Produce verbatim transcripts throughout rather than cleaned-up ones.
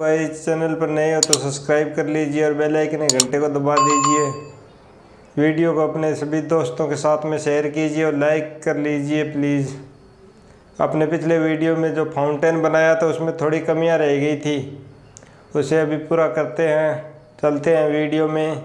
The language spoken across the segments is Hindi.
इस चैनल पर नए हो तो सब्सक्राइब कर लीजिए और बेल आइकन घंटे को दबा दीजिए। वीडियो को अपने सभी दोस्तों के साथ में शेयर कीजिए और लाइक कर लीजिए प्लीज़। अपने पिछले वीडियो में जो फाउंटेन बनाया था उसमें थोड़ी कमियां रह गई थी, उसे अभी पूरा करते हैं। चलते हैं वीडियो में।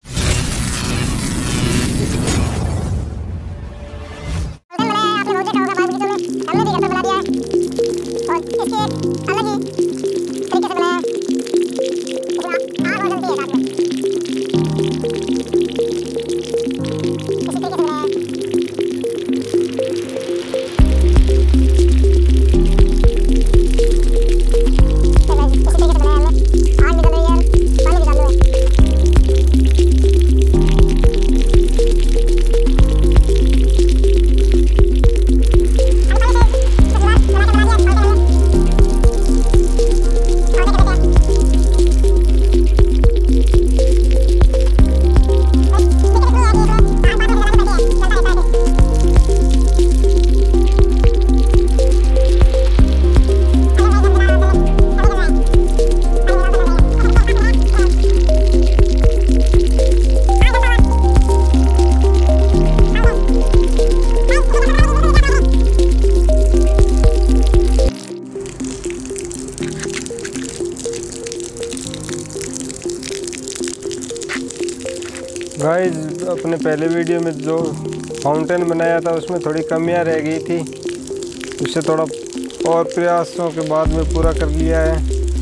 गाइस, अपने पहले वीडियो में जो फाउंटेन बनाया था उसमें थोड़ी कमियां रह गई थी, उसे थोड़ा और प्रयासों के बाद में पूरा कर लिया है।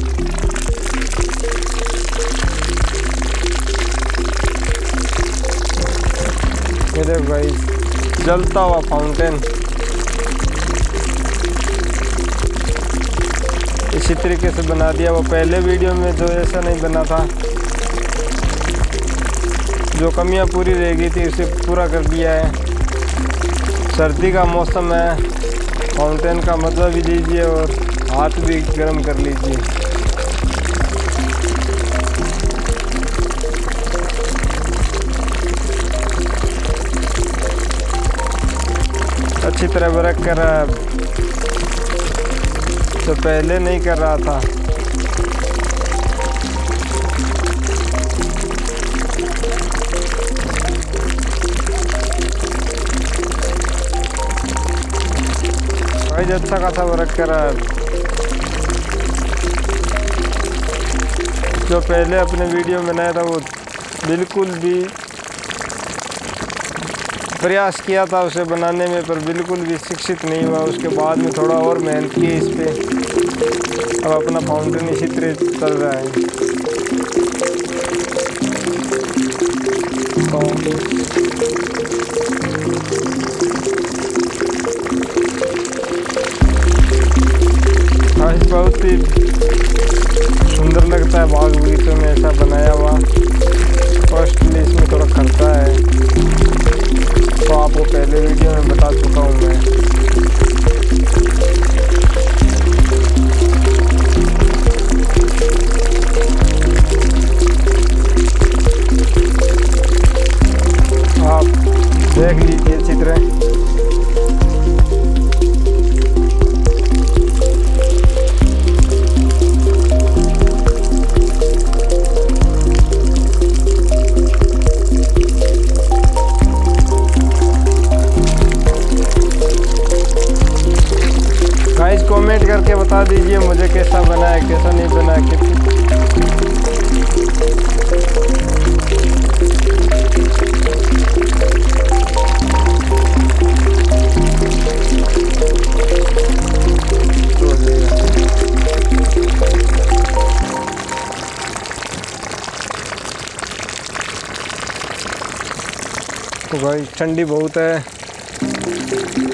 ये देखो गाइस, जलता हुआ फाउंटेन। इसी तरीके से बना दिया। वो पहले वीडियो में जो ऐसा नहीं बना था, जो कमियां पूरी रह गई थी उसे पूरा कर दिया है। सर्दी का मौसम है, फाउंटेन का मज़ा भी लीजिए और हाथ भी गर्म कर लीजिए। अच्छी तरह वर्क कर रहा है, तो पहले नहीं कर रहा था। भाई अच्छा खासा वर्क कर रहा है। जो पहले अपने वीडियो में बनाया था वो बिल्कुल भी प्रयास किया था उसे बनाने में, पर बिल्कुल भी शिक्षित नहीं हुआ। उसके बाद में थोड़ा और मेहनत की इस पे। अब अपना फाउंटेन इसी तरह चल रहा है। आज बहुत ही सुंदर लगता है बाग बगीचों में ऐसा बनाया हुआ। कॉस्टली इसमें थोड़ा खर्चा है, तो आपको पहले वीडियो में बता चुका हूँ मैं। आप देख लीजिए अच्छी तरह। गाइस, कमेंट करके बता दीजिए मुझे कैसा बना है, कैसा नहीं बना है। तो भाई ठंडी बहुत है।